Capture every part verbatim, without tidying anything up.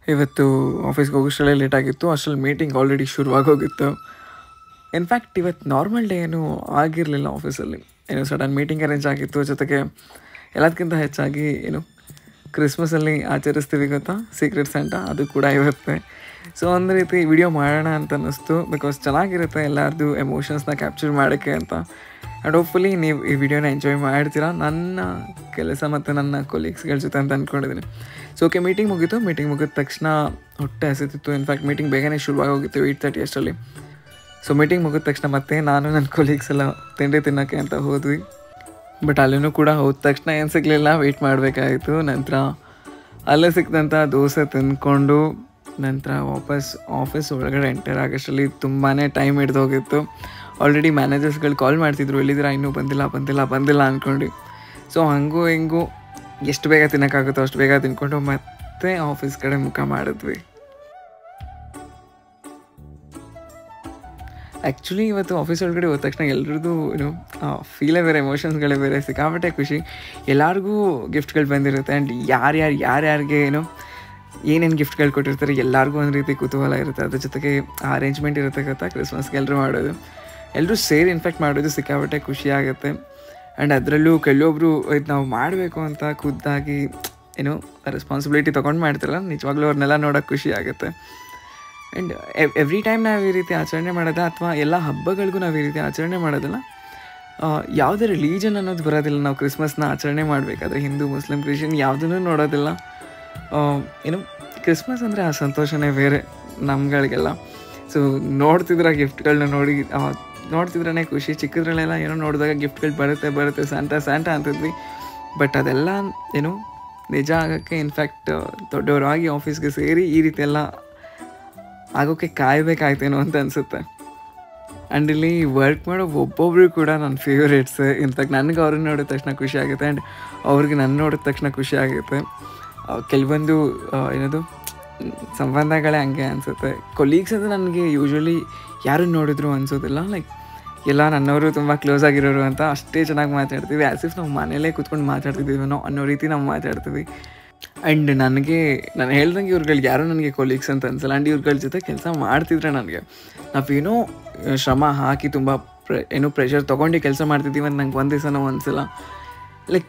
ಇವತ್ತು ಆಫೀಸ್ಗೆ ಹೋಗೋಷ್ಟರಲ್ಲೇ ಲೇಟ್ ಆಗಿತ್ತು. ಅಷ್ಟರಲ್ಲಿ ಮೀಟಿಂಗ್ ಆಲ್ರೆಡಿ ಶುರುವಾಗೋಗಿತ್ತು. ಇನ್ಫ್ಯಾಕ್ಟ್ ಇವತ್ತು ನಾರ್ಮಲ್ ಡೇ ಏನೂ ಆಗಿರಲಿಲ್ಲ ಆಫೀಸಲ್ಲಿ. ಏನು ಸಡನ್ ಮೀಟಿಂಗ್ ಅರೇಂಜ್ ಆಗಿತ್ತು. ಜೊತೆಗೆ ಎಲ್ಲದಕ್ಕಿಂತ ಹೆಚ್ಚಾಗಿ ಏನು ಕ್ರಿಸ್ಮಸಲ್ಲಿ ಆಚರಿಸ್ತೀವಿ ಗೊತ್ತಾ, ಸೀಕ್ರೆಟ್ ಸ್ಯಾಂಟಾ, ಅದು ಕೂಡ ಇರುತ್ತೆ. ಸೊ ಒಂದು ರೀತಿ ವಿಡಿಯೋ ಮಾಡೋಣ ಅಂತ ಅನ್ನಿಸ್ತು. ಬಿಕಾಸ್ ಚೆನ್ನಾಗಿರುತ್ತೆ ಎಲ್ಲರದ್ದು ಎಮೋಷನ್ಸ್ನ ಕ್ಯಾಪ್ಚರ್ ಮಾಡೋಕ್ಕೆ ಅಂತ. ಆ್ಯಂಡ್ ಹೋಪ್ಫುಲಿ ನೀವು ಈ ವಿಡಿಯೋನ ಎಂಜಾಯ್ ಮಾಡ್ತೀರಾ ನನ್ನ ಕೆಲಸ ಮತ್ತು ನನ್ನ ಕೊಲೀಗ್ಸ್ಗಳ ಜೊತೆ ಅಂತ ಅಂದ್ಕೊಂಡಿದ್ದೀನಿ. ಸೊ ಓಕೆ, ಮೀಟಿಂಗ್ ಮುಗೀತು. ಮೀಟಿಂಗ್ ಮುಗಿದ ತಕ್ಷಣ ಹೊಟ್ಟೆ ಹಸಿತಿತ್ತು. ಇನ್ಫ್ಯಾಕ್ಟ್ ಮೀಟಿಂಗ್ ಬೇಗನೆ ಶುರುವಾಗಿ ಹೋಗಿತ್ತು, ಏಯ್ಟ್ ತರ್ಟಿ ಅಷ್ಟರಲ್ಲಿ. ಸೊ ಮೀಟಿಂಗ್ ಮುಗಿದ ತಕ್ಷಣ ಮತ್ತೆ ನಾನು ನನ್ನ ಕೊಲೀಗ್ಸ್ ಎಲ್ಲ ತಿಂಡಿ ತಿನ್ನೋಕ್ಕೆ ಅಂತ ಹೋದ್ವಿ. ಬಟ್ ಅಲ್ಲಿನೂ ಕೂಡ ಹೋದ ತಕ್ಷಣ ಏನು ಸಿಗಲಿಲ್ಲ, ವೆಯ್ಟ್ ಮಾಡಬೇಕಾಯಿತು. ನಂತರ ಅಲ್ಲೇ ಸಿಕ್ಕಿದಂಥ ದೋಸೆ ತಿಂದ್ಕೊಂಡು ನಂತರ ವಾಪಸ್ ಆಫೀಸ್ ಒಳಗಡೆ ಎಂಟರ್ ಆಗೋಷ್ಟರಲ್ಲಿ ತುಂಬಾ ಟೈಮ್ ಹಿಡ್ದೋಗಿತ್ತು. ಆಲ್ರೆಡಿ ಮ್ಯಾನೇಜರ್ಸ್ಗಳು ಕಾಲ್ ಮಾಡ್ತಿದ್ರು, ಎಲ್ಲಿದ್ದೀರಾ, ಇನ್ನೂ ಬಂದಿಲ್ಲ ಬಂದಿಲ್ಲ ಬಂದಿಲ್ಲ ಅಂದ್ಕೊಂಡು. ಸೊ ಹಂಗೂ ಹಿಂಗೂ ಎಷ್ಟು ಬೇಗ ತಿನ್ನೋಕ್ಕಾಗುತ್ತೋ ಅಷ್ಟು ಬೇಗ ತಿನ್ಕೊಂಡು ಮತ್ತೆ ಆಫೀಸ್ ಕಡೆ ಮುಖ ಮಾಡಿದ್ವಿ. ಆ್ಯಕ್ಚುಲಿ ಇವತ್ತು ಆಫೀಸ್ ಒಳಗಡೆ ಹೋದ ತಕ್ಷಣ ಎಲ್ರದ್ದು ಏನು ಫೀಲೇ ಬೇರೆ, ಎಮೋಷನ್ಸ್ಗಳೇ ಬೇರೆ, ಸಿಕ್ಕಾಪಟ್ಟೆ ಖುಷಿ. ಎಲ್ಲರಿಗೂ ಗಿಫ್ಟ್ಗಳು ಬಂದಿರುತ್ತೆ. ಆ್ಯಂಡ್ ಯಾರ್ಯಾರು ಯಾರ್ಯಾರಿಗೆ ಏನು ಏನೇನು ಗಿಫ್ಟ್ಗಳು ಕೊಟ್ಟಿರ್ತಾರೆ ಎಲ್ಲರಿಗೂ ಒಂದು ರೀತಿ ಕುತೂಹಲ ಇರುತ್ತೆ. ಅದ್ರ ಜೊತೆಗೆ ಅರೇಂಜ್ಮೆಂಟ್ ಇರುತ್ತೆ ಗೊತ್ತಾ, ಕ್ರಿಸ್ಮಸ್ಗೆ ಎಲ್ಲರೂ ಮಾಡೋದು, ಎಲ್ಲರೂ ಸೇರಿ ಇನ್ಫ್ಯಾಕ್ಟ್ ಮಾಡೋದು ಸಿಕ್ಕಾಪಟ್ಟೆ ಖುಷಿಯಾಗುತ್ತೆ. ಆ್ಯಂಡ್ ಅದರಲ್ಲೂ ಕೆಲವೊಬ್ಬರು ಇದು ನಾವು ಮಾಡಬೇಕು ಅಂತ ಖುದ್ದಾಗಿ ಏನು ರೆಸ್ಪಾನ್ಸಿಬಿಲಿಟಿ ತೊಗೊಂಡು ಮಾಡ್ತಾರಲ್ಲ, ನಿಜವಾಗ್ಲೂ ಅವ್ರನ್ನೆಲ್ಲ ನೋಡೋಕ್ಕೆ ಖುಷಿ ಆಗುತ್ತೆ. ಆ್ಯಂಡ್ ಎವ್ರಿ ಟೈಮ್ ನಾವು ಈ ರೀತಿ ಆಚರಣೆ ಮಾಡೋದ ಅಥವಾ ಎಲ್ಲ ಹಬ್ಬಗಳಿಗೂ ನಾವು ಈ ರೀತಿ ಆಚರಣೆ ಮಾಡೋದಿಲ್ಲ. ಯಾವುದೇ ರಿಲೀಜನ್ ಅನ್ನೋದು ಬರೋದಿಲ್ಲ. ನಾವು ಕ್ರಿಸ್ಮಸ್ನ ಆಚರಣೆ ಮಾಡಬೇಕಾದ್ರೆ ಹಿಂದೂ, ಮುಸ್ಲಿಂ, ಕ್ರಿಶ್ಚಿಯನ್ ಯಾವುದನ್ನೂ ನೋಡೋದಿಲ್ಲ. ಏನು ಕ್ರಿಸ್ಮಸ್ ಅಂದರೆ ಆ ಸಂತೋಷನೇ ಬೇರೆ ನಮ್ಗಳಿಗೆಲ್ಲ. ಸೊ ನೋಡ್ತಿದ್ರೆ ಗಿಫ್ಟ್ಗಳನ್ನ ನೋಡಿ ನೋಡ್ತಿದ್ರೇ ಖುಷಿ. ಚಿಕ್ಕದ್ರಲ್ಲೆಲ್ಲ ಏನೋ ನೋಡಿದಾಗ ಗಿಫ್ಟ್ಗಳು ಬರುತ್ತೆ ಬರುತ್ತೆ ಸ್ಯಾಂಟಾ ಸ್ಯಾಂಟಾ ಅಂತಿದ್ವಿ. ಬಟ್ ಅದೆಲ್ಲ ಏನು ನಿಜ ಆಗೋಕ್ಕೆ ಇನ್ಫ್ಯಾಕ್ಟ್ ದೊಡ್ಡವರಾಗಿ ಆಫೀಸ್ಗೆ ಸೇರಿ ಈ ರೀತಿ ಎಲ್ಲ ಆಗೋಕ್ಕೆ ಕಾಯಬೇಕಾಯ್ತೇನೋ ಅಂತ ಅನಿಸುತ್ತೆ. ಆ್ಯಂಡ್ ಇಲ್ಲಿ ವರ್ಕ್ ಮಾಡೋ ಒಬ್ಬೊಬ್ರು ಕೂಡ ನನ್ನ ಫೇವ್ರೇಟ್ಸ್. ಇನ್ಫ್ಯಾಕ್ಟ್ ನನಗೆ ಅವ್ರನ್ನ ನೋಡಿದ ತಕ್ಷಣ ಖುಷಿ ಆಗುತ್ತೆ. ಆ್ಯಂಡ್ ಅವ್ರಿಗೆ ನನ್ನ ನೋಡಿದ ತಕ್ಷಣ ಖುಷಿ ಆಗುತ್ತೆ. ಕೆಲವೊಂದು ಏನದು ಸಂಬಂಧಗಳೇ ಹಂಗೆ ಅನಿಸುತ್ತೆ. ಕೊಲೀಗ್ಸ್ ಅಂದರೆ ನನಗೆ ಯೂಶ್ವಲಿ ಯಾರನ್ನು ನೋಡಿದ್ರು ಅನಿಸೋದಿಲ್ಲ. ಲೈಕ್ ಎಲ್ಲ ನನ್ನವರು ತುಂಬ ಕ್ಲೋಸ್ ಆಗಿರೋರು ಅಂತ ಅಷ್ಟೇ ಚೆನ್ನಾಗಿ ಮಾತಾಡ್ತೀವಿ. ಆ್ಯಸ್ ಇಫ್ ನಾವು ಮನೇಲೇ ಕೂತ್ಕೊಂಡು ಮಾತಾಡ್ತಿದ್ದೀವಿ ಅನ್ನೋ ರೀತಿ ನಾವು ಮಾತಾಡ್ತೀವಿ. ಆ್ಯಂಡ್ ನನಗೆ ನಾನು ಹೇಳ್ದಂಗೆ ಇವ್ರುಗಳಿಗೆ ಯಾರೂ ನನಗೆ ಕೊಲೀಗ್ಸ್ ಅಂತ ಅನ್ಸಲ್ಲ. ಆ್ಯಂಡ್ ಇವ್ರುಗಳ ಜೊತೆ ಕೆಲಸ ಮಾಡ್ತಿದ್ರೆ ನನಗೆ ನಾವೇನೋ ಶ್ರಮ ಹಾಕಿ ತುಂಬ ಪ್ರ ಏನೋ ಪ್ರೆಷರ್ ತೊಗೊಂಡು ಕೆಲಸ ಮಾಡ್ತಿದ್ದೀವಿ ಅಂತ ನಂಗೆ ಒಂದು ದಿವಸನೂ ಅನಿಸಲ್ಲ. ಲೈಕ್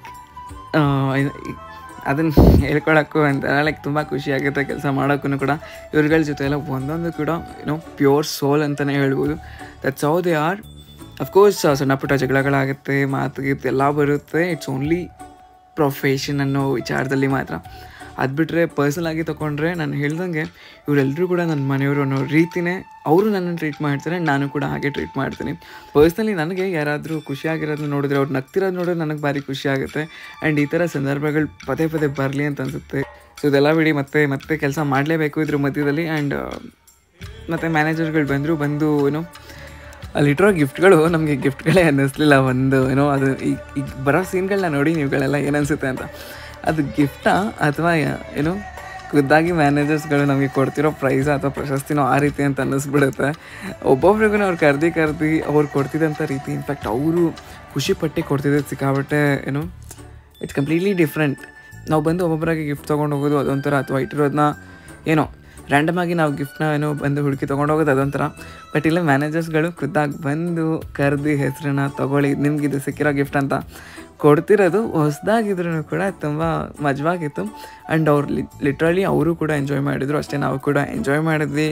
ಅದನ್ನು ಹೇಳ್ಕೊಳಕ್ಕೂ ಅಂತಾರೆ. ಲೈಕ್ ತುಂಬ ಖುಷಿಯಾಗುತ್ತೆ ಕೆಲಸ ಮಾಡೋಕ್ಕೂ ಕೂಡ. ಇವ್ರುಗಳ ಜೊತೆ ಎಲ್ಲ ಒಂದೊಂದು ಕೂಡ ಏನೋ ಪ್ಯೂರ್ ಸೋಲ್ ಅಂತಲೇ ಹೇಳ್ಬೋದು. That's how they are. Of course ಸಣ್ಣ ಪುಟ್ಟ ಜಗಳಗಳಾಗುತ್ತೆ, ಮಾತುಗೀತು ಎಲ್ಲ ಬರುತ್ತೆ. ಇಟ್ಸ್ ಓನ್ಲಿ ಪ್ರೊಫೆಷನ್ ಅನ್ನೋ ವಿಚಾರದಲ್ಲಿ ಮಾತ್ರ. ಅದು ಬಿಟ್ಟರೆ ಪರ್ಸ್ನಲಾಗಿ ತೊಗೊಂಡ್ರೆ ನಾನು ಹೇಳ್ದಂಗೆ ಇವರೆಲ್ಲರೂ ಕೂಡ ನನ್ನ ಮನೆಯವರು ಅನ್ನೋ ರೀತಿಯೇ ಅವರು ನನ್ನನ್ನು ಟ್ರೀಟ್ ಮಾಡ್ತಾರೆ. ನಾನು ಕೂಡ ಹಾಗೆ ಟ್ರೀಟ್ ಮಾಡ್ತೀನಿ. ಪರ್ಸ್ನಲಿ ನನಗೆ ಯಾರಾದರೂ ಖುಷಿಯಾಗಿರೋದನ್ನ ನೋಡಿದ್ರೆ, ಅವ್ರು ನಗ್ತಿರೋದು ನೋಡಿದ್ರೆ ನನಗೆ ಭಾರಿ ಖುಷಿ ಆಗುತ್ತೆ. ಆ್ಯಂಡ್ ಈ ಥರ ಸಂದರ್ಭಗಳು ಪದೇ ಪದೇ ಬರಲಿ ಅಂತ ಅನಿಸುತ್ತೆ. ಸೊ ಇದೆಲ್ಲ ಬಿಡಿ, ಮತ್ತೆ ಮತ್ತೆ ಕೆಲಸ ಮಾಡಲೇಬೇಕು ಇದ್ರ ಮಧ್ಯದಲ್ಲಿ. ಆ್ಯಂಡ್ ಮತ್ತು ಮ್ಯಾನೇಜರ್ಗಳು ಬಂದರು. ಬಂದು ಏನೋ ಅಲ್ಲಿಟ್ಟಿರೋ ಗಿಫ್ಟ್ಗಳು ನಮಗೆ ಗಿಫ್ಟ್ಗಳೇ ಅನ್ನಿಸ್ಲಿಲ್ಲ. ಒಂದು ಏನೋ ಅದು ಈಗ ಈಗ ಬರೋ ಸೀನ್ಗಳನ್ನ ನೋಡಿ ನೀವುಗಳೆಲ್ಲ ಏನನ್ಸುತ್ತೆ ಅಂತ. ಅದು ಗಿಫ್ಟಾ ಅಥವಾ ಏನು ಖುದ್ದಾಗಿ ಮ್ಯಾನೇಜರ್ಸ್ಗಳು ನಮಗೆ ಕೊಡ್ತಿರೋ ಪ್ರೈಸ ಅಥವಾ ಪ್ರಶಸ್ತಿನೋ ಆ ರೀತಿ ಅಂತ ಅನ್ನಿಸ್ಬಿಡುತ್ತೆ. ಒಬ್ಬೊಬ್ರಿಗೂ ಅವ್ರು ಕರ್ದು ಕರ್ದು ಅವ್ರು ಕೊಡ್ತಿದ್ದಂಥ ರೀತಿ, ಇನ್ಫ್ಯಾಕ್ಟ್ ಅವರು ಖುಷಿ ಪಟ್ಟು ಕೊಡ್ತಿದ್ದು ಸಿಕ್ಕಾಬಟ್ಟೆ ಏನು ಇಟ್ಸ್ ಕಂಪ್ಲೀಟ್ಲಿ ಡಿಫ್ರೆಂಟ್. ನಾವು ಬಂದು ಒಬ್ಬೊಬ್ಬರಾಗಿ ಗಿಫ್ಟ್ ತೊಗೊಂಡು ಹೋಗೋದು ಅದೊಂಥರ, ಅಥವಾ ಇಟ್ಟಿರೋದನ್ನ ಏನೋ ರ್ಯಾಂಡಮ್ ಆಗಿ ನಾವು ಗಿಫ್ಟ್ನ ಏನೋ ಬಂದು ಹುಡುಕಿ ತೊಗೊಂಡೋಗೋದು ಅದೊಂಥರ. ಬಟ್ ಇಲ್ಲ ಮ್ಯಾನೇಜರ್ಸ್ಗಳು ಖುದ್ದಾಗಿ ಬಂದು ಕರೆದು ಹೆಸರನ್ನ ತೊಗೊಳ್ಳಿ ನಿಮಗಿದು ಸಿಕ್ಕಿರೋ ಗಿಫ್ಟ್ ಅಂತ ಕೊಡ್ತಿರೋದು ಹೊಸದಾಗಿದ್ರೂ ಕೂಡ ತುಂಬ ಮಜವಾಗಿತ್ತು. ಆ್ಯಂಡ್ ಅವ್ರು ಲಿ ಲಿಟ್ರಲಿ ಅವರು ಕೂಡ ಎಂಜಾಯ್ ಮಾಡಿದರು, ಅಷ್ಟೇ ನಾವು ಕೂಡ ಎಂಜಾಯ್ ಮಾಡಿದ್ವಿ.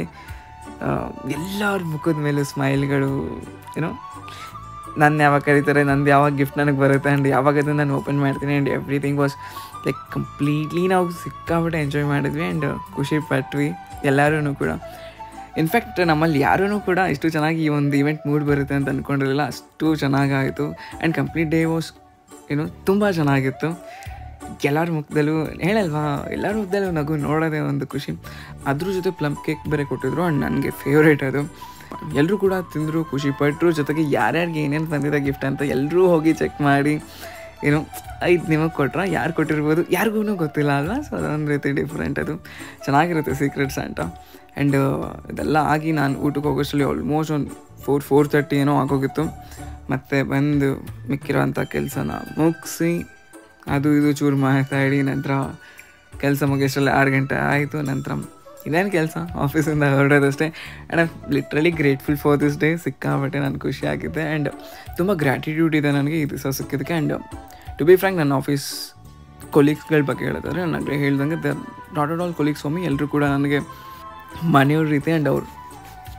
ಎಲ್ಲರ ಮುಖದ ಮೇಲೂ ಸ್ಮೈಲ್ಗಳು. ಏನೋ ನನ್ನ ಯಾವಾಗ ಕರೀತಾರೆ, ನಂದು ಯಾವಾಗ ಗಿಫ್ಟ್ ನನಗೆ ಬರುತ್ತೆ, ಆ್ಯಂಡ್ ಯಾವಾಗ ಅದನ್ನು ನಾನು ಓಪನ್ ಮಾಡ್ತೀನಿ. And everything was like completely ನಾವು ಸಿಕ್ಕಾಬಿಟ್ಟೆ ಎಂಜಾಯ್ ಮಾಡಿದ್ವಿ. ಆ್ಯಂಡ್ ಖುಷಿ ಪಟ್ವಿ ಎಲ್ಲರೂ ಕೂಡ. ಇನ್ಫ್ಯಾಕ್ಟ್ ನಮ್ಮಲ್ಲಿ ಯಾರೂ ಕೂಡ ಇಷ್ಟು ಚೆನ್ನಾಗಿ ಈ ಒಂದು ಇವೆಂಟ್ ಮೂಡ್ ಬರುತ್ತೆ ಅಂತ ಅಂದ್ಕೊಂಡಿರಲಿಲ್ಲ. ಅಷ್ಟು ಚೆನ್ನಾಗಾಯಿತು. ಆ್ಯಂಡ್ ಕಂಪ್ಲೀಟ್ ಡೇ ವಾಸ್ ಏನು ತುಂಬ ಚೆನ್ನಾಗಿತ್ತು. ಎಲ್ಲರ ಮುಖದಲ್ಲೂ ಹೇಳಲ್ವಾ, ಎಲ್ಲರ ಮುಖದಲ್ಲೂ ನಗು ನೋಡೋದೇ ಒಂದು ಖುಷಿ. ಅದ್ರ ಜೊತೆ ಪ್ಲಮ್ ಕೇಕ್ ಬೇರೆ ಕೊಟ್ಟಿದ್ರು. ಆ್ಯಂಡ್ ನನಗೆ ಫೇವ್ರೇಟ್ ಅದು. ಎಲ್ಲರೂ ಕೂಡ ತಿಂದರು, ಖುಷಿ ಪಟ್ಟರು. ಜೊತೆಗೆ ಯಾರ್ಯಾರಿಗೆ ಏನೇನು ಬಂದಿದೆ ಗಿಫ್ಟ್ ಅಂತ ಎಲ್ಲರೂ ಹೋಗಿ ಚೆಕ್ ಮಾಡಿ ಏನು ಇದು ನಿಮಗೆ ಕೊಟ್ರ, ಯಾರು ಕೊಟ್ಟಿರ್ಬೋದು ಯಾರಿಗೂ ಗೊತ್ತಿಲ್ಲ ಅಲ್ವಾ. ಸೊ ಅದೊಂದು ರೀತಿ ಡಿಫ್ರೆಂಟ್. ಅದು ಚೆನ್ನಾಗಿರುತ್ತೆ ಸೀಕ್ರೆಟ್ ಸ್ಯಾಂಟಾ. ಆ್ಯಂಡ್ ಇದೆಲ್ಲ ಆಗಿ ನಾನು ಊಟಕ್ಕೆ ಹೋಗೋಷ್ಟರಲ್ಲಿ ಆಲ್ಮೋಸ್ಟ್ ಒಂದು ಫೋರ್ ಫೋರ್ ತರ್ಟಿ ಏನೋ ಆಗೋಗಿತ್ತು. ಮತ್ತು ಬಂದು ಮಿಕ್ಕಿರೋಂಥ ಕೆಲಸನ ಮುಗಿಸಿ ಅದು ಇದು ಚೂರು ಮಾತಾಡಿ ನಂತರ ಕೆಲಸ ಮುಗಿಯೋಷ್ಟರಲ್ಲಿ ಆರು ಗಂಟೆ ಆಯಿತು. ನಂತರ ಇನ್ನೇನು ಕೆಲಸ, ಆಫೀಸಿಂದ ಹೊರಡೋದಷ್ಟೇ. And I literally grateful for this day. ಸಿಕ್ಕಾಬಟ್ಟೆ ನಾನು ಖುಷಿ ಆಗಿದೆ ಆ್ಯಂಡ್ ತುಂಬ ಗ್ರ್ಯಾಟಿಟ್ಯೂಡ್ ಇದೆ ನನಗೆ ಈ ದಿವಸ ಸಿಕ್ಕಿದ್ದಕ್ಕೆ. ಆ್ಯಂಡ್ ಟು ಬಿ ಫ್ರ್ಯಾಂಕ್, ನನ್ನ ಆಫೀಸ್ ಕೊಲೀಗ್ಸ್ಗಳ ಬಗ್ಗೆ ಹೇಳಿದ್ರೆ ನನಗೆ ಹೇಳ್ದಂಗೆ the not at all colleagues for me. ಎಲ್ಲರೂ ಕೂಡ ನನಗೆ ಮನೆಯವ್ರ ರೀತಿ ಆ್ಯಂಡ್ ಅವ್ರು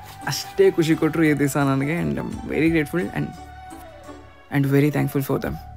ಅಷ್ಟೇ ಖುಷಿ ಕೊಟ್ಟರು ಈ ದಿವಸ ನನಗೆ. And I am very grateful and and very thankful for dum.